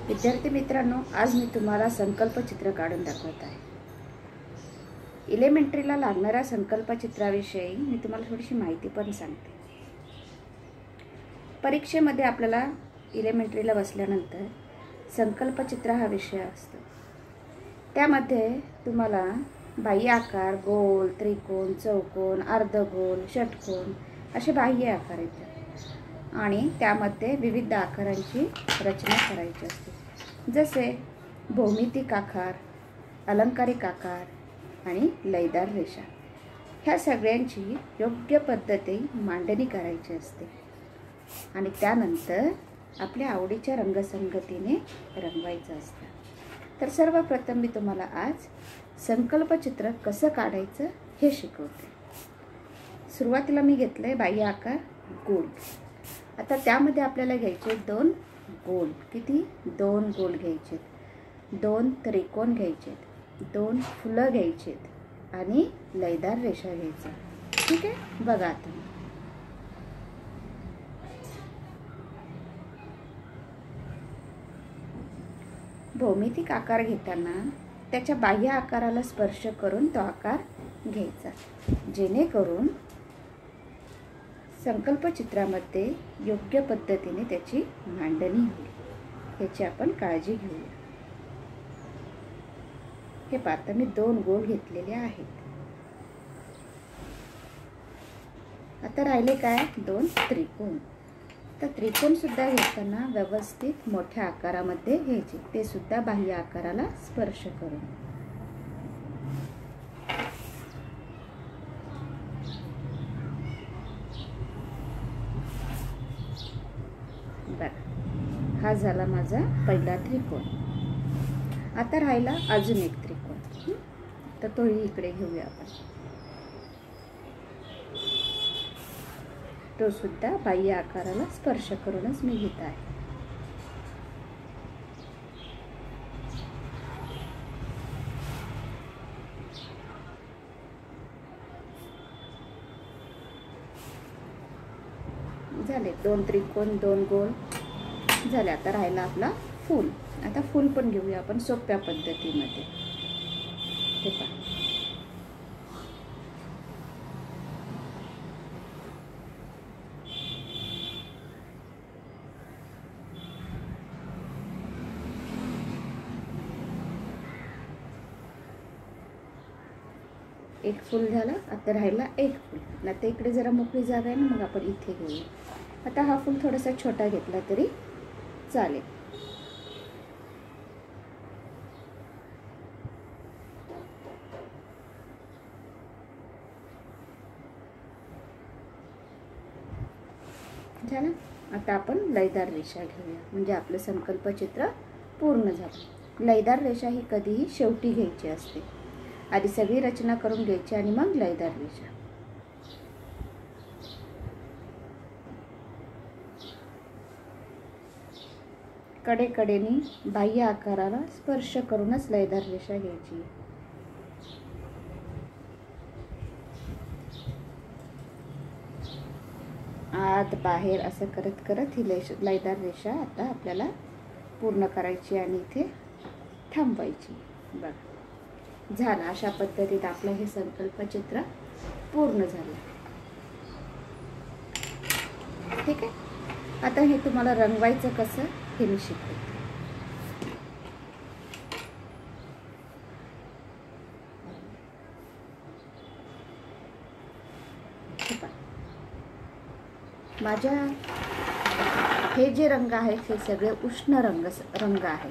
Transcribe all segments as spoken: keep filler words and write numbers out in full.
विद्यार्थी मित्रांनो, आज मी तुम्हाला संकल्प चित्र काढून दाखवत आहे। एलिमेंटरीला लागणाऱ्या संकल्प चित्राविषयी मी तुम्हाला थोडीशी माहिती पण सांगते। परीक्षेमध्ये आपल्याला एलिमेंटरीला बसल्यानंतर संकल्प चित्र हा विषय असतो। त्यामध्ये तुम्हाला बाह्य आकार, गोल, त्रिकोण, चौकोन, अर्धगोल, षटकोन असे बाह्य आकार येतात आणि त्यामध्ये विविध आकारांची रचना करायची असते, जसे भौमितिक आकार, अलंकारिक आकार आणि लयदार रेषा। ह्या सगळ्यांची योग्य पद्धतीने मांडणी करायची असते आणि त्यानंतर आपल्या आवडीच्या रंगसंगतीने रंगवायचं असतं। तर सर्वप्रथम मी तुम्हाला आज संकल्प चित्र कसं काढायचं हे शिकवते। सुरुवातीला मी घेतले बाह्य आकार गोल। आता त्यामध्ये आपल्याला घ्यायचे दोन गोल, किती दोन गोल घ्यायचे, दोन त्रिकोण घ्यायचे, दोन फुलं घ्यायचे आणि लयदार रेषा घ्यायच्या। ठीक आहे, बघा आता भौमितिक आकार घेताना त्याच्या बाह्य आकाराला स्पर्श करून तो आकार घ्यायचा, जेणेकरून संकल्प चित्रामध्ये योग्य पद्धतीने त्याची मांडणी होईल याची आपण काळजी घेऊया। हे पाहता मी दोन गोल घेतलेले आहेत। आता राहिले काय, दोन त्रिकोण। तर त्रिकोण सुद्धा घेताना व्यवस्थित मोठ्या आकारामध्ये घ्यायचे, ते सुद्धा बाह्य आकाराला स्पर्श करून। हा झाला माझा पहिला त्रिकोण। आता राहिला अजून एक त्रिकोण, तर तोही इकडे घेऊया आपण। तो सुद्धा बाह्य आकाराला स्पर्श करूनच मी घेत आहे। झाले दोन त्रिकोण, दोन गोल झाले। आता राहिला आपला फूल। आता फूल पण घेऊया आपण सोप्या पद्धतीमध्ये। हे पहा, एक फूल झाला। आता राहिला एक फूल। आता इकडे जरा मोकळी जागा आहे ना, मग आपण इथे घेऊया। आता हा फूल थोडासा छोटा घेतला तरी चालेल। झालं। आता आपण लयदार रेषा घेऊया, म्हणजे आपलं संकल्प चित्र पूर्ण झालं। लयदार रेषा ही कधीही शेवटी घ्यायची असते। आधी सगळी रचना करून घ्यायची आणि मग लयदार रेषा। कडेकडेनी बाह्य आकाराला स्पर्श करूनच लयदार रेषा घ्यायची। आत बाहेर असं करत करत ही लयदार रेषा आता आपल्याला पूर्ण करायची आणि इथे थांबवायची। बघा, झालं। अशा पद्धतीत आपलं हे संकल्प चित्र पूर्ण झालं। ठीक आहे, आता हे तुम्हाला रंगवायचं कसं हे मी शिकवते। माझ्या हे जे रंग आहेत हे सगळे उष्ण रंग रंग आहेत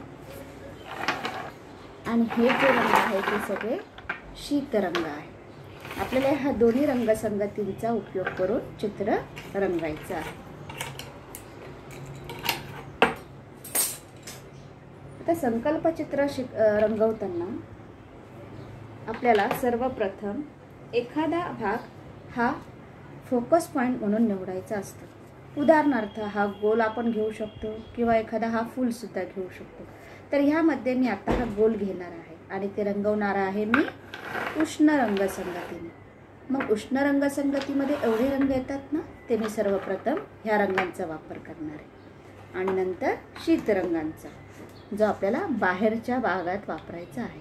आणि हे जे रंग आहेत ते सगळे शीत रंग आहेत। आपल्याला हा दोन्ही रंगसंगतींचा उपयोग करून चित्र रंगवायचं आहे। आता संकल्प चित्र शिक रंगवताना आपल्याला सर्वप्रथम एखादा भाग हा फोकस पॉइंट म्हणून निवडायचा असतो। उदाहरणार्थ हा गोल आपण घेऊ शकतो किंवा एखादा हा फूल सुद्धा घेऊ शकतो। तर ह्यामध्ये मी आता हा गोल घेणार आहे आणि ते रंगवणार आहे मी उष्ण रंगसंगतीने। मग उष्ण रंगसंगतीमध्ये एवढे रंग येतात ना, ते मी सर्वप्रथम ह्या रंगांचा वापर करणार आहे आणि नंतर शीत रंगांचा। जो आपल्याला बाहेरच्या भागात वापरायचा आहे.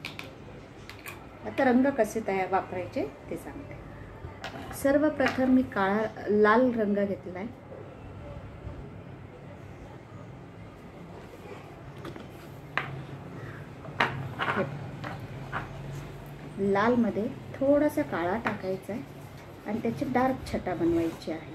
आता रंग कसे तयार वापरायचे ते सांगते. सर्वप्रथम मी काळा लाल रंग घेतला आहे. लाल मध्ये थोडासा काळा टाकायचा आहे आणि त्याची डार्क छटा बनवायची आहे.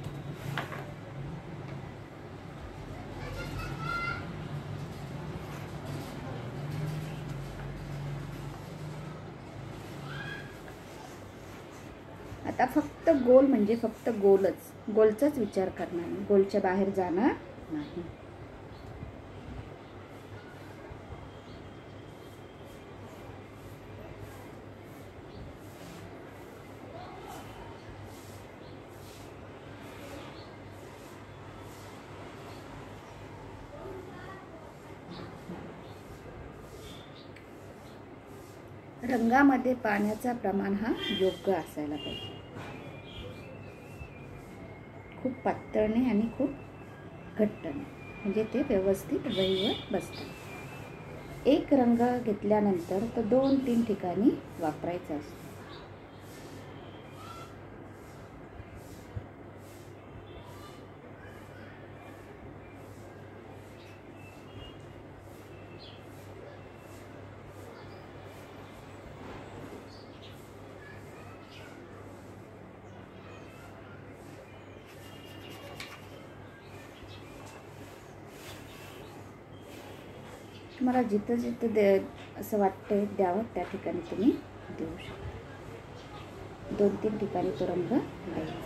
आता फक्त गोल म्हणजे फक्त गोलच, गोलचाच विचार करणार नाही, गोलच्या बाहेर जाणार नाही. रंगामध्ये पाण्याचा प्रमाण हा योग्य असायला पाहिजे. खूप पातळ नाही आणि खूप घट्ट नाही, म्हणजे ते व्यवस्थित वहीवर बसतात. एक रंग घेतल्यानंतर तो दोन तीन ठिकाणी वापरायचा असतो. तुम्हाला जिथं जिथं दे असं वाटतंय द्यावं त्या ठिकाणी तुम्ही देऊ शकता. दोन तीन ठिकाणी तो रंग द्यायचा.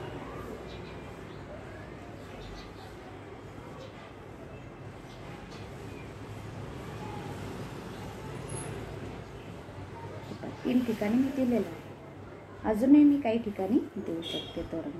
तीन ठिकाणी मी दिलेला आहे. अजूनही मी काही ठिकाणी देऊ शकते तो रंग.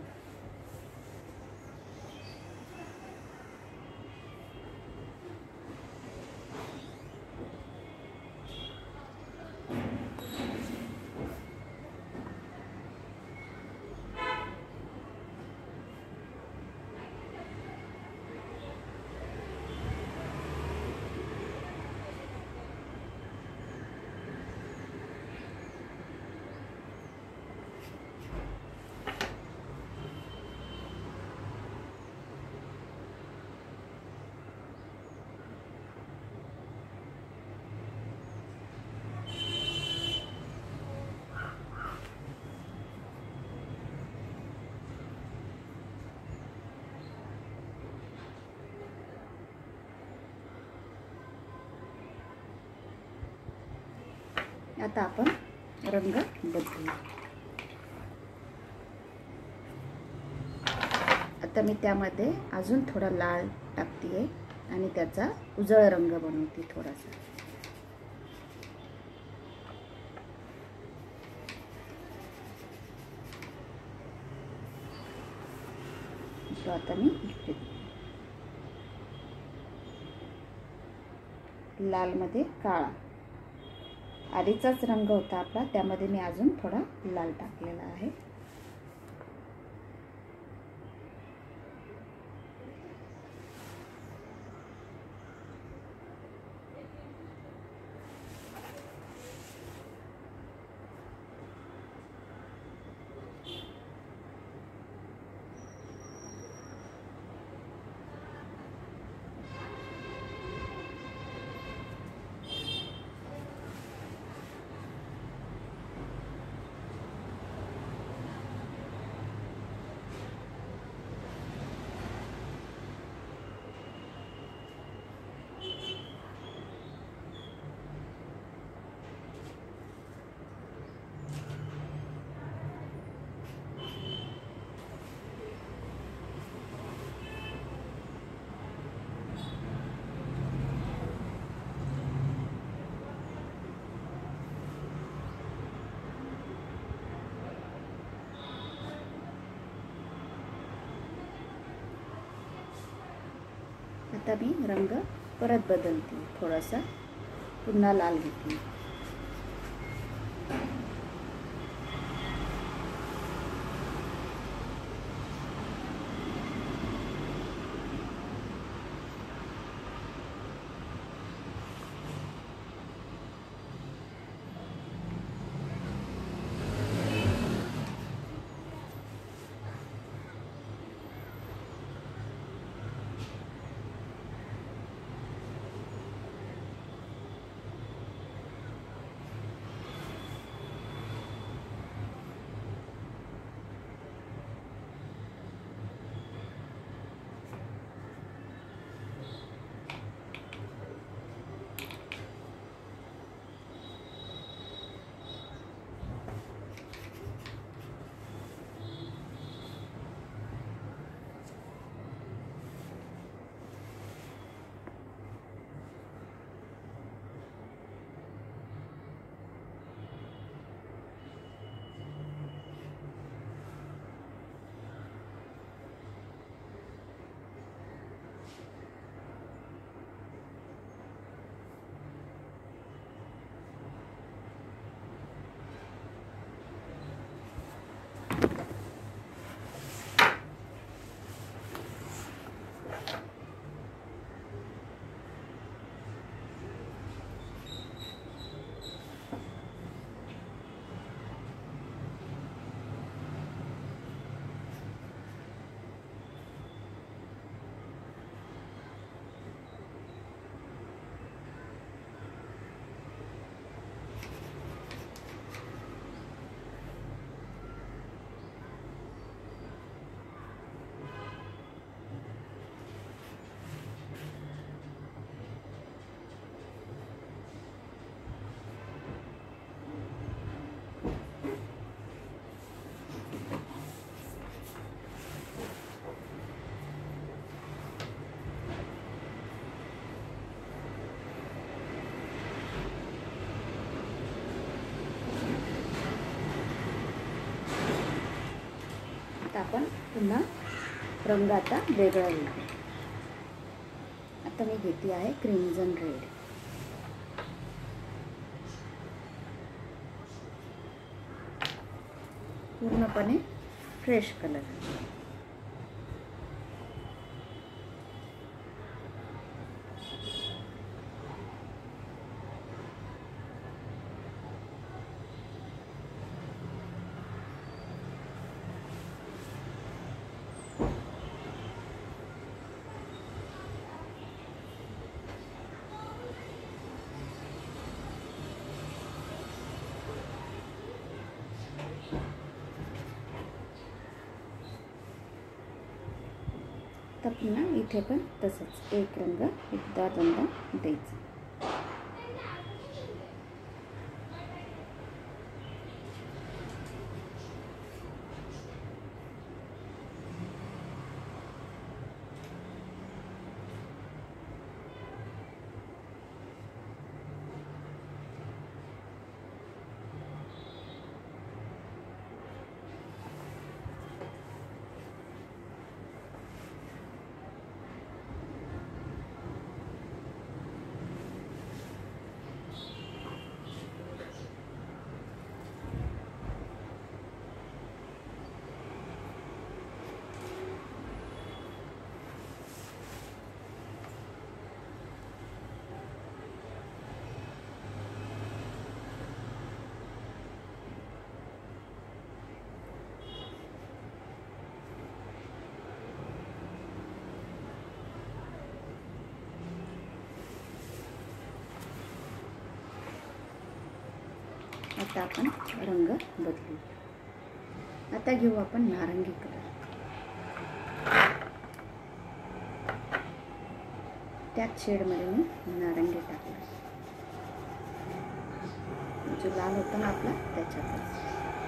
आता आपण रंग बदलू. आता मी त्यामध्ये अजून थोडा लाल टाकते आणि त्याचा उजळ रंग बनवते थोडासा. तो आता मी लाल मध्ये काळा, आधीचाच रंग होता आपला, त्यामध्ये मी अजून थोडा लाल टाकलेला आहे. आता मी रंग परत बदलते, थोडासा पुन्हा लाल घेते. पुन्हा रंग आता वेगळा येईल. आता मी घेते आहे क्रिम्झन रेड. पूर्णपणे फ्रेश कलर. तर पुन्हा इथे पण तसंच एक रंग एकदा दोनदा द्यायचा. आता आपण रंग बदलू. आता घेऊ आपण नारंगी कलर. त्याच शेडमध्ये मी नारंगी टाकला. जो लाल होता ना आपला त्याच्यातच.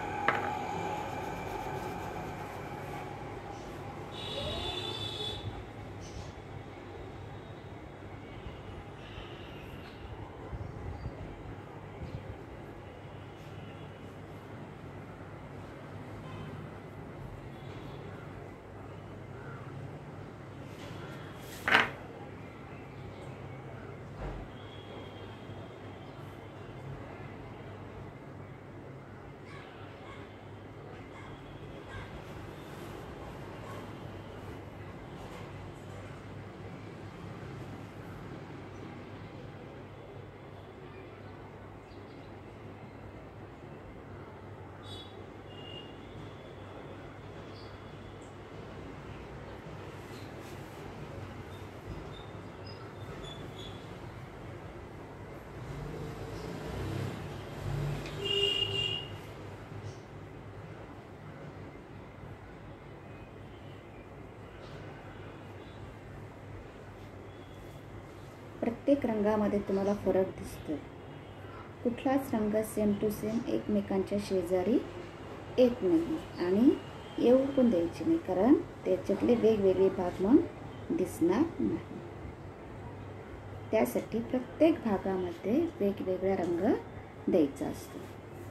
प्रत्येक रंगामध्ये तुम्हाला फरक दिसतो. कुठलाच रंग सेम टू सेम एकमेकांच्या शेजारी येत नाही आणि येऊ पण द्यायचे नाही, कारण त्याच्यातले वेगवेगळे भाग मग दिसणार नाही. त्यासाठी प्रत्येक भागामध्ये वेगवेगळा रंग द्यायचा असतो.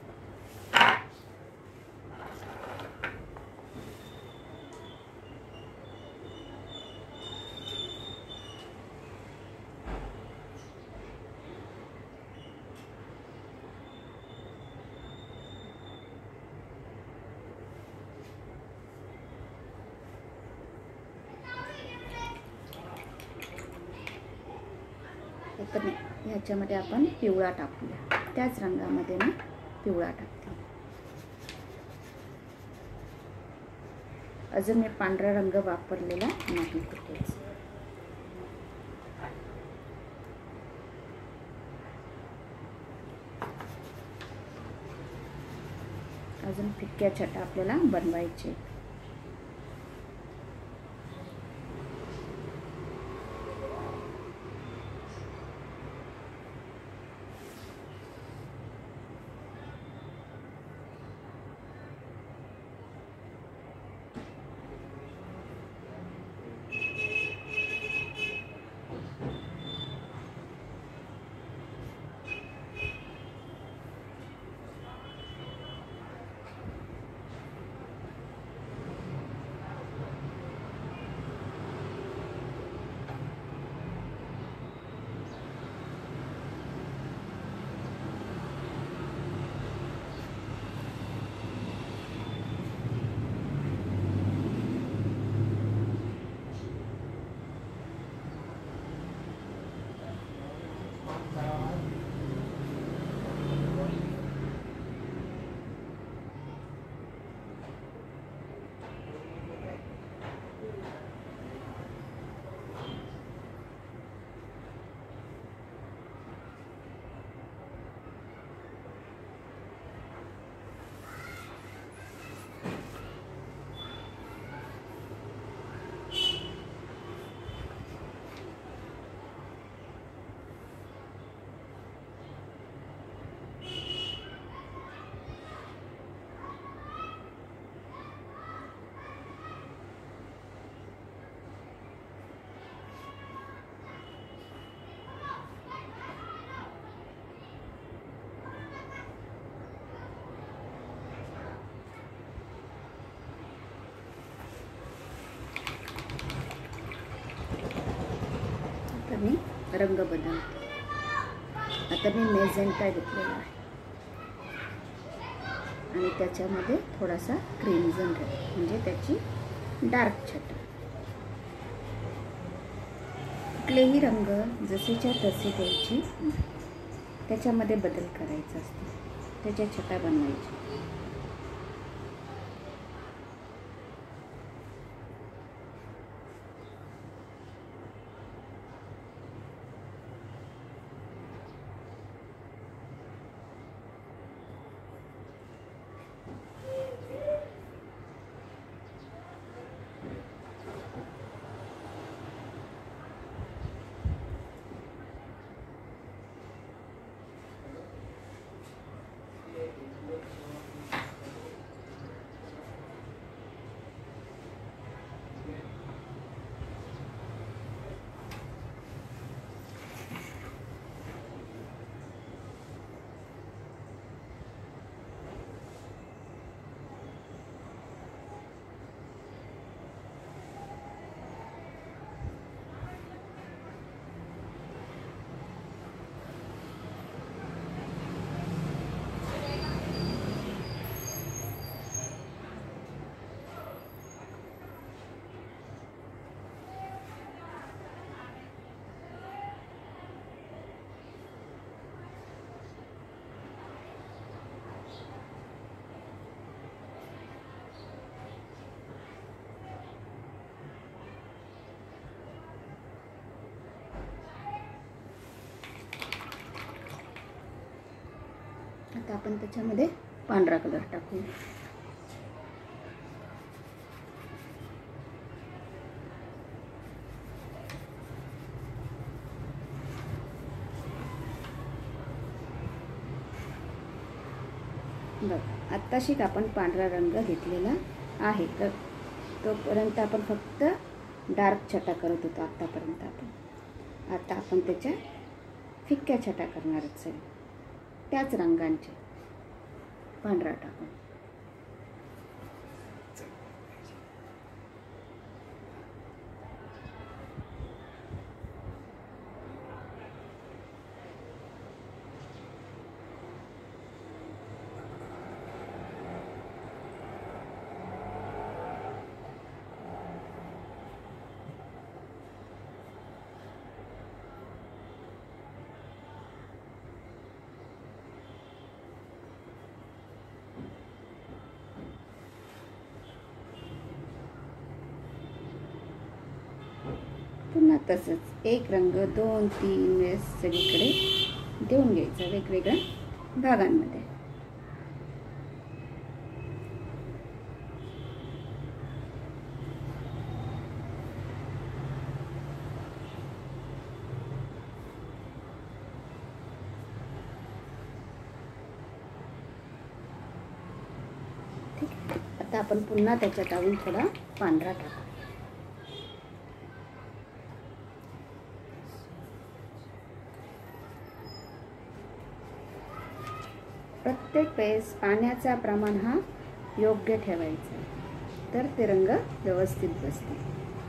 तर ह्याच्यामध्ये आपण पिवळा टाकूया. त्याच रंगामध्ये मी पिवळा टाकते. अजून मी पांढरा रंग वापरलेला नाही कुठेच. अजून फिक्क्या छटा आपल्याला बनवायचे. मी रंग बदलते. आता मी मेजेंटा घेतलेला आहे आणि त्याच्यामध्ये थोडासा क्रिम्झन रेड म्हणजे त्याची डार्क छटा. कुठलेही रंग जसेच्या तसे द्यायची, त्याच्यामध्ये बदल करायचा असतो, त्याच्या छटा बनवायची. आता आपण त्याच्यामध्ये पांढरा कलर टाकू. बघ, आत्ताशीक आपण पांढरा रंग घेतलेला आहे, तर तोपर्यंत आपण फक्त डार्क छटा करत होतो आत्तापर्यंत. आपण आता आपण त्याच्या फिक्क्या छटा करणारच आहे, त्याच रंगांचे पांढरा टाकून. पुन्हा तसंच एक रंग दोन तीन वेळेस सगळीकडे देऊन घ्यायचा वेगवेगळ्या भागांमध्ये. ठीक आहे. आता आपण पुन्हा त्याच्यात अजून थोडा पांढरा टाकू. प्रत्येक वेळेस पाण्याचा प्रमाण हा योग्य ठेवायचा, तर ते रंग व्यवस्थित बसतील.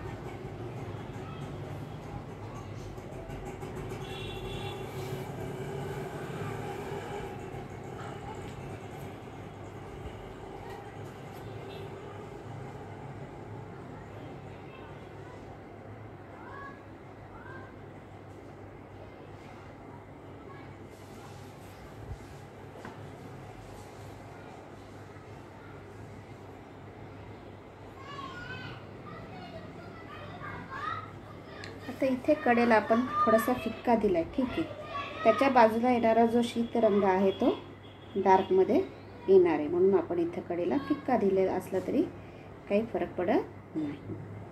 आता इथे कडेला आपण थोडासा फिक्का दिलाय, ठीक आहे. त्याच्या बाजूला येणारा जो शीत रंग आहे तो डार्कमध्ये येणार आहे, म्हणून आपण इथे कडेला फिक्का दिलेला असला तरी काही फरक पडत नाही.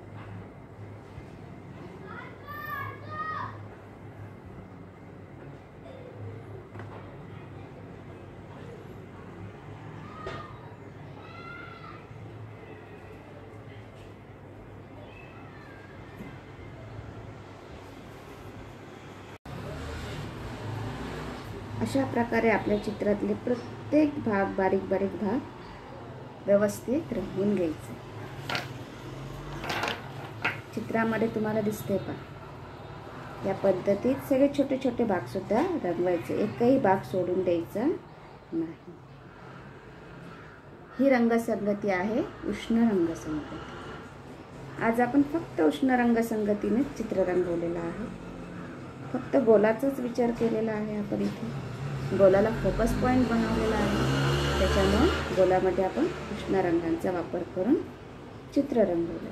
अशा प्रकारे आपल्या चित्रातले प्रत्येक भाग बारीक बारीक भाग व्यवस्थित रंगवून घ्यायचे. चित्रामध्ये तुम्हाला दिसते पहा. या पद्धतीत सगळे छोटे छोटे भागसुद्धा रंगवायचे, एकही भाग सोडून द्यायचा नाही. ही रंगसंगती आहे उष्ण रंगसंगती. आज आपण फक्त उष्ण रंगसंगतीनेच चित्र रंगवलेलं आहे. फक्त गोलाचाच विचार केलेला आहे आपण इथे. गोलाला फोकस पॉईंट बनवलेला आहे, त्याच्यामुळे गोलामध्ये आपण उष्ण रंगांचा वापर करून चित्र रंगवलं.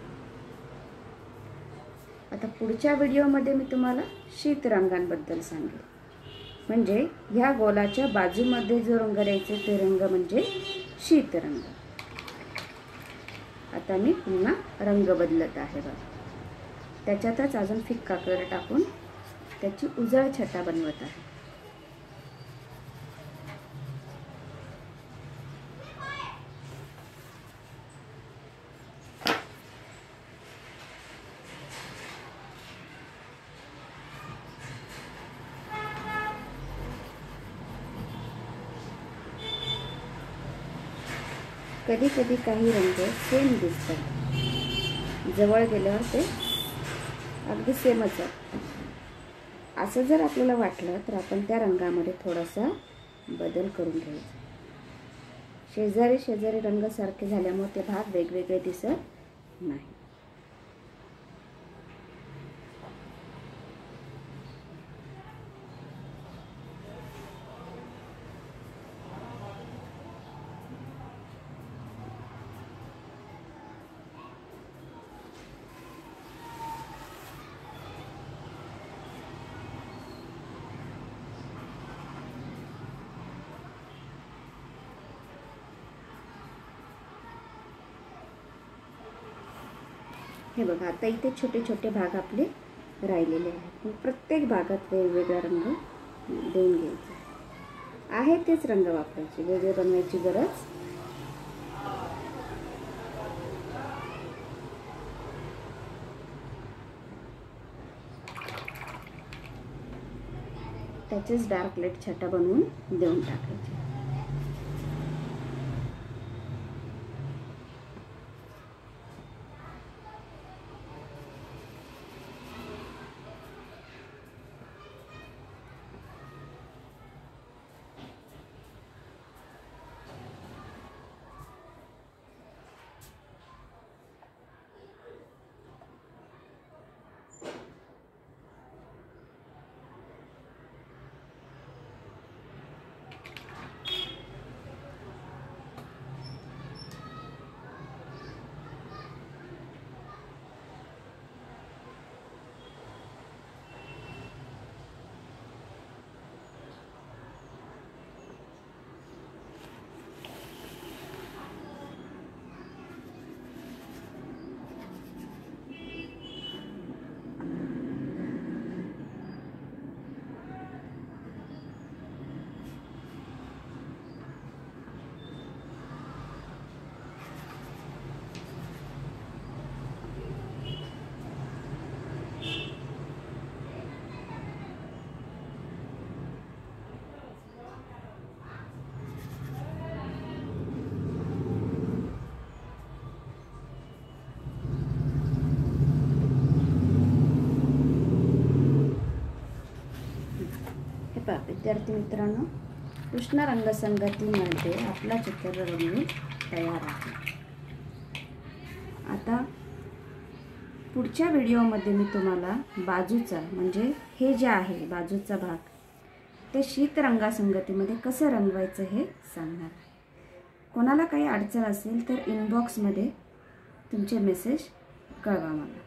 आता पुढच्या व्हिडिओमध्ये मी तुम्हाला शीत रंगांबद्दल सांगेन. म्हणजे ह्या गोलाच्या बाजूमध्ये जो रंग द्यायचे ते रंग म्हणजे शीत रंग. आता मी पुन्हा रंग बदलत आहे बघा. त्याच्यातच अजून फिक्का कलर टाकून त्याची उजळ छटा बनवत आहे. कधी कधी काही रंग सेम दिसतात, जवळ गेल्यावर ते अगदी सेमच आहे. असं जर आपल्याला वाटलं तर आपण त्या रंगामध्ये थोडासा बदल करून घ्यायचा. शेजारी शेजारी रंग सारखे झाल्यामुळे ते भाग वेगवेगळे दिसत नाही. हे बघा, आता इथे छोटे छोटे भाग आपले राहिलेले आहेत. प्रत्येक भागात वेगवेगळा रंग देऊन घ्यायचा आहे. तेच रंग वापरायचे, वेगळे बनवायची गरज. त्याचेच डार्क लाईट छटा बनवून देऊन टाकायचे. विद्यार्थी मित्रांनो, उष्ण रंगसंगतीमध्ये आपला चित्र रंगवून तयार आहे. आता पुढच्या व्हिडिओमध्ये मी तुम्हाला बाजूचा म्हणजे हे जे आहे बाजूचा भाग ते शीत रंगसंगतीमध्ये कसं रंगवायचं हे सांगणार. कोणाला काही अडचण असेल तर इनबॉक्समध्ये तुमचे मेसेज कळवा मला.